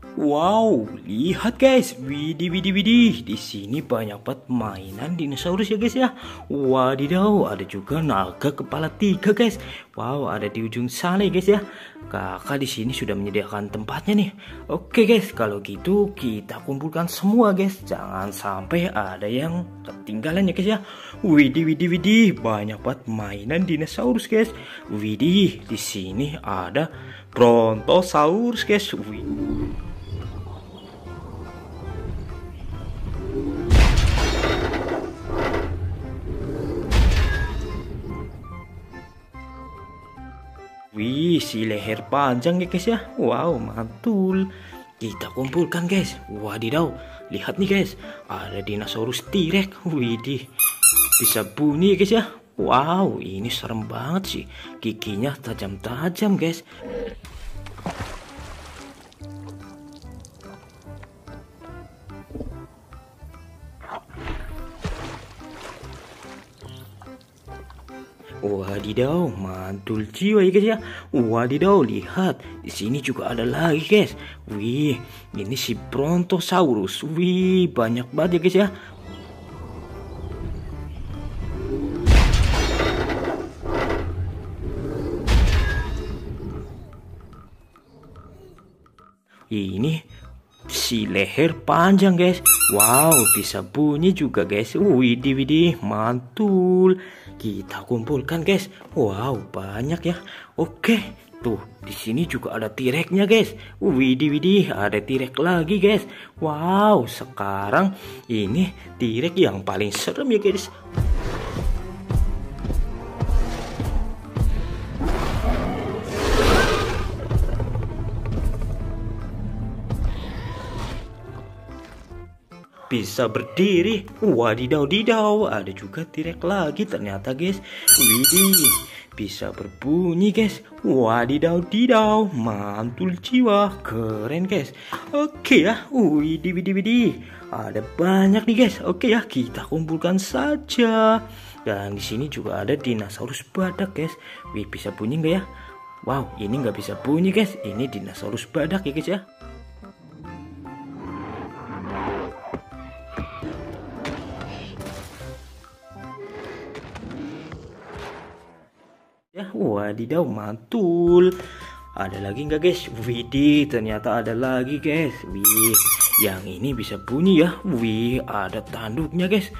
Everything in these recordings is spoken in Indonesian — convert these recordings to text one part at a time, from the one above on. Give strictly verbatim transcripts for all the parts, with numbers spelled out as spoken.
Wow, lihat guys, widih widih widih. Di sini banyak banget mainan dinosaurus ya guys ya. Wadidaw, ada juga naga kepala tiga guys. Wow, ada di ujung sana ya guys ya. Kakak di sini sudah menyediakan tempatnya nih. Oke guys, kalau gitu kita kumpulkan semua guys. Jangan sampai ada yang ketinggalan ya guys ya. Widih widih widih, banyak banget mainan dinosaurus guys. Widih, di sini ada Brontosaurus guys. Widih. Wih, si leher panjang ya guys ya. Wow, mantul. Kita kumpulkan guys. Wadidaw, lihat nih guys. Ada dinosaurus T-Rex. Widih, bisa bunyi ya guys ya. Wow, ini serem banget sih. Giginya tajam-tajam guys. Wadidaw, mantul jiwa ya guys ya. Wadidaw, lihat di sini juga ada lagi guys. Wih, ini si Brontosaurus. Wih, banyak banget ya guys ya. Ini si leher panjang guys. Wow, bisa bunyi juga guys. Widih widih, mantul. Kita kumpulkan guys. Wow, banyak ya. Oke, tuh di sini juga ada T-Rex-nya guys. Widih widih, ada T-Rex lagi guys. Wow, sekarang ini T-Rex yang paling serem ya guys. Bisa berdiri. Wadidaw didaw, ada juga T-Rex lagi ternyata guys. Widih, bisa berbunyi guys. Wadidaw didaw, mantul jiwa, keren guys. Oke ya, widih widih widih, ada banyak nih guys. Oke ya, kita kumpulkan saja. Dan di sini juga ada dinosaurus badak guys. Wih, bisa bunyi nggak ya? Wow, ini nggak bisa bunyi guys. Ini dinosaurus badak ya guys ya. Ya, wadidaw, mantul. Ada lagi nggak guys? Widih, ternyata ada lagi guys. Wih, yang ini bisa bunyi ya. Wih, ada tanduknya guys.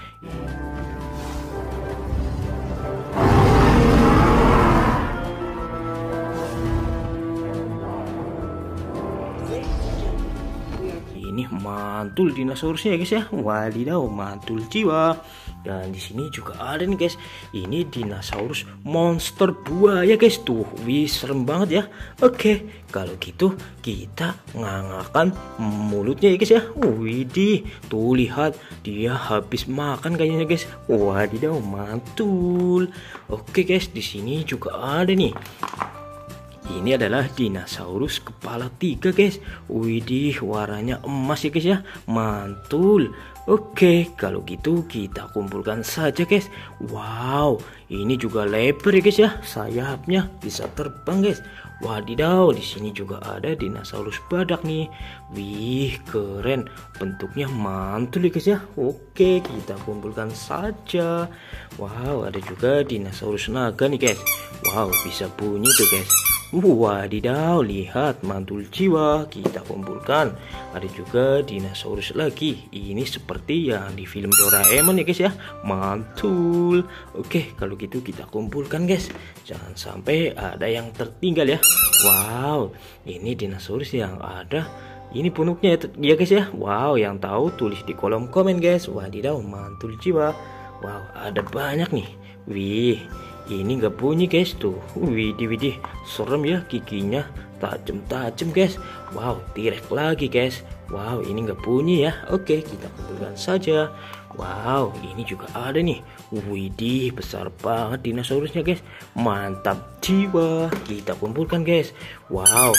Ini mantul dinosaurusnya ya guys ya. Wadidaw, mantul jiwa. Dan di sini juga ada nih guys. Ini dinosaurus monster buaya guys. Tuh, wih, serem banget ya. Oke, kalau gitu kita ngangakan mulutnya ya guys ya. Widih, tuh lihat, dia habis makan kayaknya guys. Wadidaw, mantul. Oke guys, di sini juga ada nih. Ini adalah dinosaurus kepala tiga guys. Widih, warnanya emas ya guys ya. Mantul. Oke, kalau gitu kita kumpulkan saja guys. Wow, ini juga lebar ya guys ya. Sayapnya bisa terbang guys. Wadidaw, di sini juga ada dinosaurus badak nih. Wih, keren. Bentuknya mantul ya guys ya. Oke, kita kumpulkan saja. Wow, ada juga dinosaurus naga nih guys. Wow, bisa bunyi tuh guys. Wadidaw, lihat, mantul jiwa. Kita kumpulkan. Ada juga dinosaurus lagi. Ini seperti yang di film Doraemon ya guys ya. Mantul. Oke, kalau gitu kita kumpulkan guys. Jangan sampai ada yang tertinggal ya. Wow, ini dinosaurus yang ada. Ini punuknya ya guys ya. Wow, yang tahu tulis di kolom komen guys. Wadidaw, mantul jiwa. Wow, ada banyak nih. Wih, ini nggak bunyi guys tuh. Widih widih, serem ya, giginya tajam-tajam guys. Wow, T-Rex lagi guys. Wow, ini nggak bunyi ya. Oke, kita kumpulkan saja. Wow, ini juga ada nih. Widih, besar banget dinosaurusnya guys. Mantap jiwa. Kita kumpulkan guys. Wow,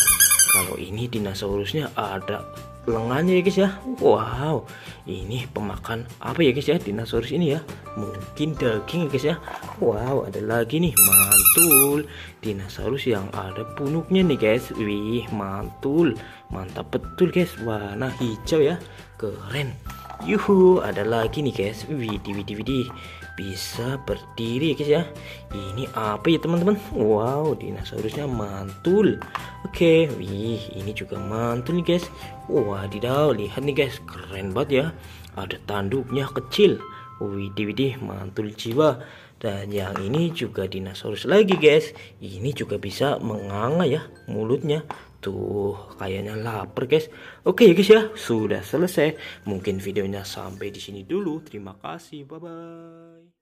Kalau ini dinosaurusnya ada lengannya ya guys ya. Wow, ini pemakan apa ya guys ya dinosaurus ini ya? Mungkin daging ya guys ya. Wow, ada lagi nih, mantul, dinosaurus yang ada punuknya nih guys. Wih, mantul, mantap betul guys, warna hijau ya, keren. Yuhu, ada lagi nih guys. Widih, widih, widih, bisa berdiri ya guys ya. Ini apa ya teman-teman? Wow, dinosaurusnya mantul. Oke, wih, ini juga mantul nih guys. Wadidaw, lihat nih guys, keren banget ya. Ada tanduknya kecil. Widih, widih, mantul jiwa. Dan yang ini juga dinosaurus lagi guys. Ini juga bisa menganga ya mulutnya. Tuh, kayaknya lapar guys. Oke ya guys ya, sudah selesai. Mungkin videonya sampai di sini dulu. Terima kasih, bye bye.